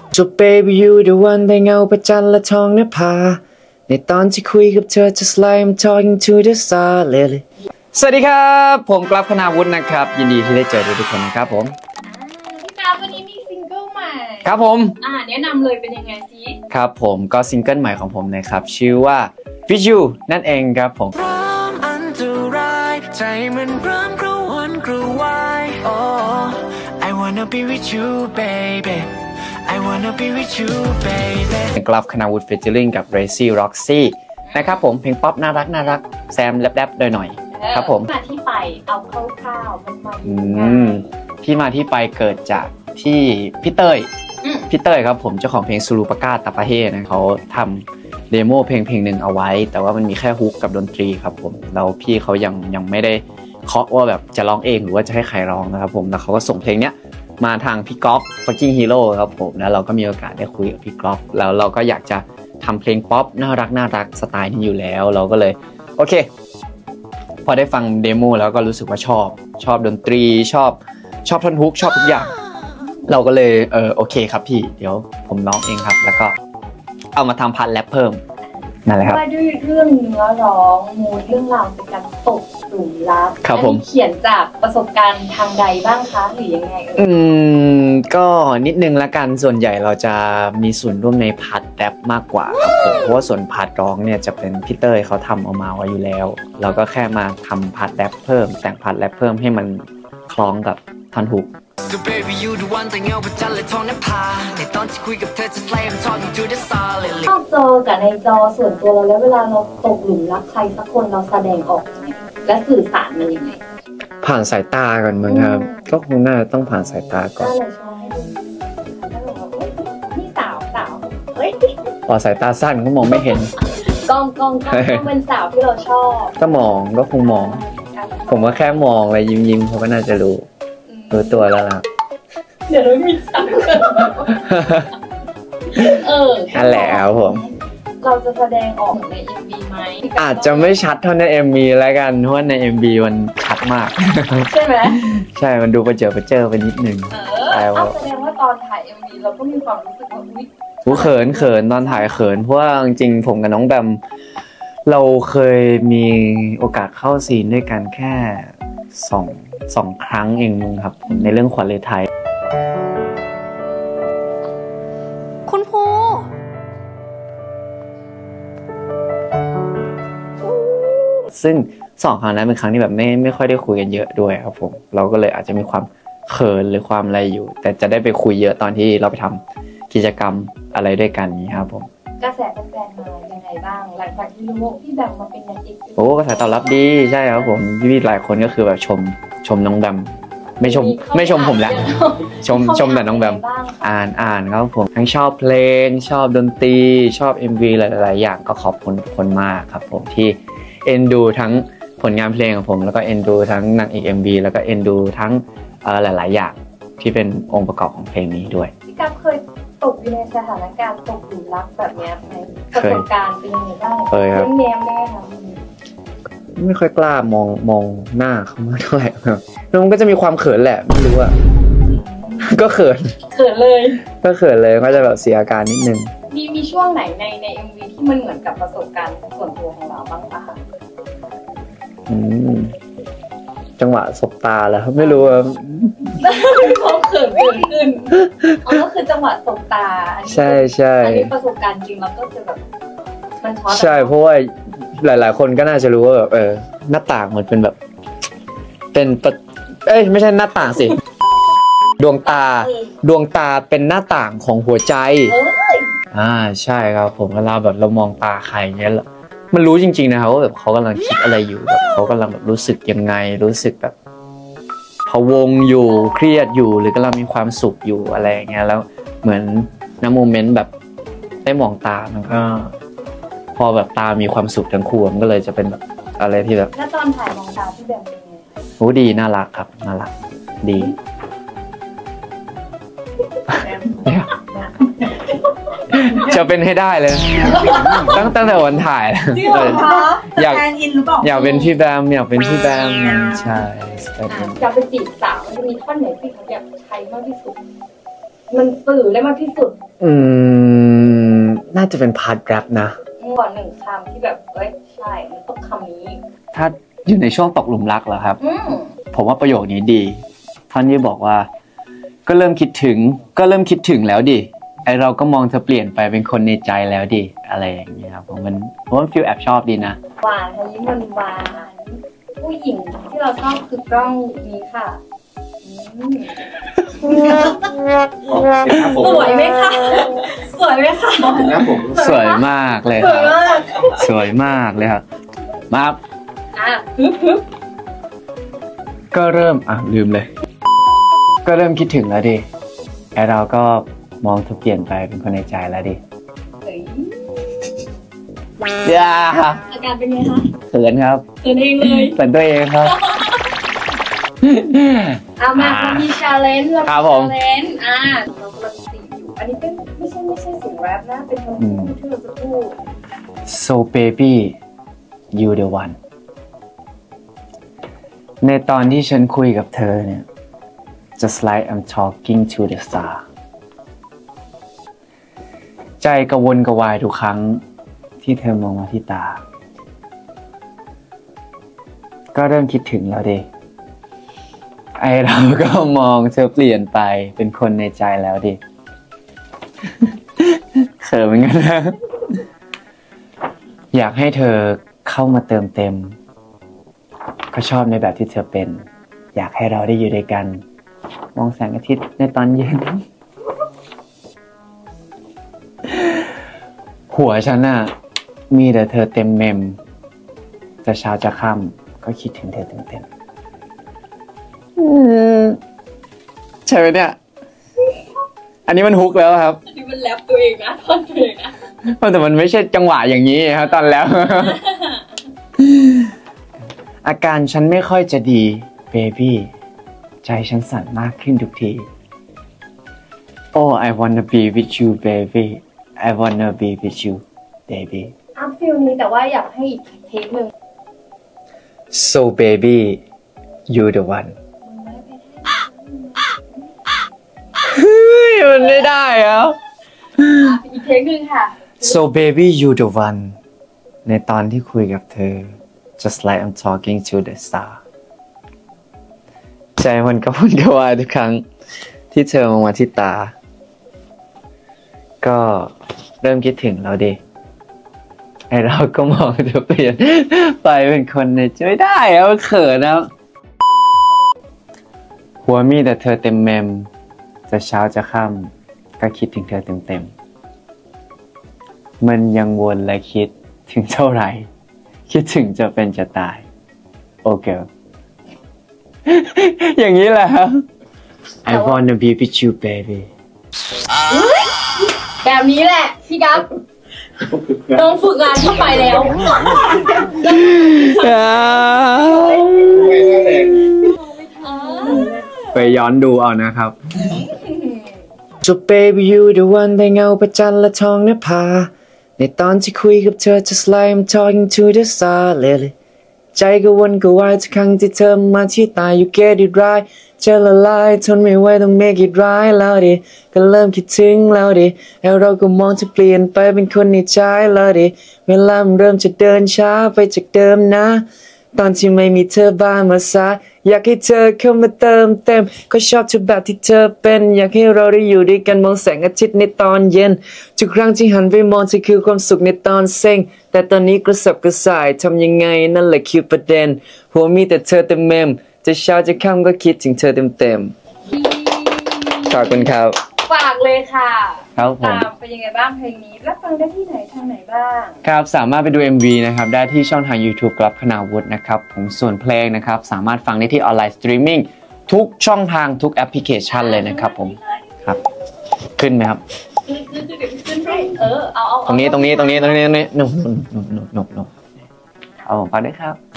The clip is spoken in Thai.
So baby you the one ได้เงาประจันและทองนภาในตอนที่คุยกับเธอ just like I'm talking to the star lately สวัสดีครับผมกราฟคณาวุฒินะครับยินดีที่ได้เจอทุกคนนะครับผมพี่กราฟวันนี้มีซิงเกิลใหม่ครับผมแนะนำเลยเป็นยังไงสิครับผมก็ซิงเกิลใหม่ของผมนะครับชื่อว่า With You นั่นเองครับผมพร้อมอันตรายใจมันเริ่มกระวนกระวาย Oh I wanna be with you baby I wanna be with you baby กราฟคณาวุฒิ featuring กับ Racy Roxy นะครับผมเพลงป๊อปน่ารักแซมแรปๆหน่อยๆครับผมมาที่ไปเอาคร่าวๆมันมาที่มาที่ไปเกิดจากที่พี่เต้ยครับผมเจ้าของเพลงซูรูปากาตาปาเฮนะเขาทำเดโมเพลงหนึ่งเอาไว้แต่ว่ามันมีแค่ฮุกกับดนตรีครับผมแล้วพี่เขายังไม่ได้เคาะว่าแบบจะร้องเองหรือว่าจะให้ใครร้องนะครับผมแล้วเขาก็ส่งเพลงเนี้ยมาทางพี่ก๊อฟ Fucking Hero ครับผมแล้วเราก็มีโอกาสได้คุยกับพี่ก๊อฟแล้วเราก็อยากจะทำเพลงป๊อปน่ารักสไตล์นี้อยู่แล้วเราก็เลยโอเคพอได้ฟังเดโมแล้วก็รู้สึกว่าชอบดนตรีชอบท่อนฮุกชอบทุกอย่างเราก็เลยโอเคครับพี่เดี๋ยวผมร้องเองครับแล้วก็เอามาทำพาร์ทแรปเพิ่มนั่นแหละครับว่าด้วยเรื่องเนื้อร้องมูดเรื่องราวเป็นการตกหลุมรักครับผมเขียนจากประสบการณ์ทางใดบ้างคะหรือยังไงก็นิดนึงละกันส่วนใหญ่เราจะมีส่วนร่วมในพาร์ทแรปมากกว่าครับผมเพราะว่าส่วนพาร์ทร้องเนี่ยจะเป็นพี่เต้ยเขาทำออกมาไว้อยู่แล้วเราก็แค่มาทำพาร์ทแรปเพิ่มแต่งพาร์ทแรปเพิ่มให้มันคล้องกับท่อนฮุก So baby you the one แต่เงาประจันและทองนภาในตอนที่คุยกับเธอ just like I'm talking to the star lately นอกจอกับในจอส่วนตัวเราแล้วเวลาเราตกหลุมรักใครสักคนเราแสดงออกยังไงและสื่อสารมันยังไงผ่านสายตาก่อนมั้งครับก็คงน่าจะต้องผ่านสายตาก่อนนี่สาวเฮ้ยพอสายตาสั้นก็มองไม่เห็นกองเป็นสาวที่เราชอบก็คงมองผมก็แค่มองอะไรยิ้มเขาก็น่าจะรู้ตัวแล้วล่ะเดี๋ยวเรามีสักนั่นแหละครับผมเราจะแสดงออกใน MV ไหมอาจจะไม่ชัดเท่าใน MV แล้วกันเพราะใน MV มันชัดมากใช่ไหมใช่มันดูประเจิดไปนิดนึงแสดงว่าตอนถ่าย MV เราก็มีความรู้สึกว่าอุ๊ยเขินตอนถ่ายเขินเพราะว่าจริงๆผมกับน้องแบมเราเคยมีโอกาสเข้าซีนด้วยกันแค่สองครั้งเองครับในเรื่องขวัญฤทัยคุณภูซึ่ง2 ครั้งนั้นเป็นครั้งที่แบบไม่ค่อยได้คุยกันเยอะด้วยครับผมเราก็เลยอาจจะมีความเขินหรือความอะไรอยู่แต่จะได้ไปคุยเยอะตอนที่เราไปทำกิจกรรมอะไรด้วยกันนี้ครับผมกระแสแฟนๆมายังไงบ้างหลังจากที่รู้ว่าพี่แบมมาเป็นนางเอกโอ้กระแสตอบรับดีใช่ครับผมพี่หลายคนก็คือแบบชมน้องแบมไม่ชมผมแหละชมแต่น้องแบมอ่านครับผมทั้งชอบเพลงชอบดนตรีชอบ MV หลายๆอย่างก็ขอบคุณทุกคนมากครับผมที่เอ็นดูทั้งผลงานเพลงของผมแล้วก็เอ็นดูทั้งนางเอก MV แล้วก็เอ็นดูทั้งหลายๆอย่างที่เป็นองค์ประกอบของเพลงนี้ด้วยพี่กั๊บเคยตกอยู่ในสถานการณ์ตกหลุมรักแบบนี้ในประสบการณ์เป็นยังไงบ้างเคยครับแง้มได้ค่ะไม่ค่อยกล้ามองหน้าเขามากเท่าไหร่ครับแล้วมันก็จะมีความเขินแหละไม่รู้อะก็เขินเลยก็เขินเลยก็จะแบบเสียอาการนิดนึงมีช่วงไหนใน MV ที่มันเหมือนกับประสบการณ์ส่วนตัวของเราบ้างปะคะจังหวะสบตาแล้วไม่รู้ว่าความเขินขึ้นก็คือจังหวะสบตาใช่อันนี้ประสบการณ์จริงแล้วก็จะแบบมันช็อตใช่เพราะว่าหลายๆคนก็น่าจะรู้ว่าแบบหน้าต่างมันเป็นแบบเป็นไม่ใช่หน้าต่างสิดวงตาเป็นหน้าต่างของหัวใจใช่ครับผมเวลาแบบเรามองตาใครเงี้ยมันรู้จริงๆนะครับว่าแบบเขากำลังคิดอะไรอยู่แบบเขากำลังแบบรู้สึกยังไงรู้สึกแบบพะวงอยู่เครียดอยู่หรือกำลังมีความสุขอยู่อะไรอย่างเงี้ยแล้วเหมือนในโมเมนต์แบบได้มองตามันก็พอแบบตามีความสุขทั้งคู่มันก็เลยจะเป็นแบบอะไรที่แบบแล้วตอนถ่ายมองตาพี่แบมเป็นไงโอ้ดีน่ารักครับน่ารักดีจะเป็นให้ได้เลยตั้งแต่วันถ่ายอยากเป็นพี่แบมใช่อยากเป็นจีบสาวมันจะมีท่อนไหนที่เขาอยากใช้มากที่สุดมันสื่อได้มากที่สุดน่าจะเป็นพาร์ทแรปนะก่อนหนึ่งคำที่แบบใช่มันต้องคำนี้ถ้าอยู่ในช่วงตกหลุมรักเหรอครับผมว่าประโยคนี้ดีท่อนที่บอกว่าก็เริ่มคิดถึงแล้วดิไอเราก็มองเธอเปลี่ยนไปเป็นคนในใจแล้วดิอะไรอย่างเงี้ยครับผมว่าฟีลแอบชอบดีนะหวานค่ะยิ้มหวานผู้หญิงที่เราชอบคือกล้องนี้ค่ะสวยไหมคะสวยไหมคะสวยมากเลยครับสวยมากเลยครับมาก็เริ่มลืมเลยก็เริ่มคิดถึงแล้วดิไอเราก็มองเธอเปลี่ยนไปเป็นคนในใจแล้วดิอาการเป็นไงคะเขินครับเขินเองเลยเขินตัวเองครับมามีชาเลนจ์ครับผมชาเลนจ์เรากำลังตีอยู่อันนี้เป็นไม่ใช่เสียงแรปนะเป็นคำพูดที่เราจะพูด So baby you the one ในตอนที่ฉันคุยกับเธอเนี่ย just like I'm talking to the star ใจกระวนกระวายทุกครั้งที่เธอมองมาที่ตาก็เริ่มคิดถึงแล้วดิไอเราก็มองเธอเปลี่ยนไปเป็นคนในใจแล้วดิเขินเหมือนกันนะอยากให้เธอเข้ามาเติมเต็มก็ชอบในแบบที่เธอเป็นอยากให้เราได้อยู่ด้วยกันมองแสงอาทิตย์ในตอนเย็นหัวฉันน่ะมีแต่เธอเต็มเมมจะเช้าจะค่ำก็คิดถึงเธอเต็มใช่ไหมเนี่ยอันนี้มันฮุกแล้วครับอันนี้มันแรปตัวเองนะท่อนตัวเองนะแต่มันไม่ใช่จังหวะอย่างนี้ครับตอนแล้วอาการฉันไม่ค่อยจะดีเบบี้ใจฉันสั่นมากขึ้นทุกที Oh I wanna be with you baby I wanna be with you baby ฟิลนี้แต่ว่าอยากให้อีกเทคหนึ่ง So baby you the one มันไม่ได้ครับอีกเทคหนึ่งค่ะ So baby you the one ในตอนที่คุยกับเธอ just like I'm talking to the star ใจมันกระวนกระวายทุกครั้งที่เธอมองมาที่ตาก็เริ่มคิดถึงแล้วดิไอเราก็มองเธอเปลี่ยนไปเป็นคนในใจไม่ได้อะเขินนะหัวมีแต่เธอเต็มเมมจะเช้าจะค่ำก็คิดถึงเธอเต็มมันยังวนและคิดถึงเท่าไหร่คิดถึงจะเป็นจะตายโอเคอย่างนี้แหละครับ I wanna be with you baby แบบนี้แหละพี่กั๊บต้องฝึกงานที่ไปแล้วไปย้อนดูเอานะครับ So baby you the one ได้เงาประจันและทองนภาในตอนที่คุยกับเธอ just like I'm talking to the star เลยใจก็วนก็วายทุกครั้งที่เธอมาที่ตา you get it right จะละลายทนไม่ไหวต้อง make it right แล้วดิก็เริ่มคิดถึงแล้วดิแล้วเราก็มองจะเปลี่ยนไปเป็นคนในใจแล้วดิเวลามันเริ่มจะเดินช้าไปจากเดิมนะตอนที่ไม่มีเธอบ้านมาซะอยากให้เธอเข้ามาเติมเต็มก็ชอบเธอแบบที่เธอเป็นอยากให้เราได้อยู่ด้วยกันมองแสงอาทิตย์ในตอนเย็นทุกครั้งที่หันไปมองเธอคือความสุขในตอนเซ็งแต่ตอนนี้กระสับกระส่ายทำยังไงนั่นแหละคือประเด็นหัวมีแต่เธอเต็มเมมจะเช้าจะค่ำก็คิดถึงเธอเต็มขอบคุณครับฝากเลยค่ะครับผมเป็นยังไงบ้างเพลงนี้รับฟังได้ที่ไหนทางไหนบ้างครับสามารถไปดู MV นะครับได้ที่ช่องทาง YouTube กลับคณาวุฒินะครับผมส่วนเพลงนะครับสามารถฟังได้ที่ออนไลน์สตรีมมิ่งทุกช่องทางทุกแอปพลิเคชันเลยนะครับผมครับขึ้นไหมครับขึ้นเอาตรงนี้หนุ่มเอาผมฟังได้ครับ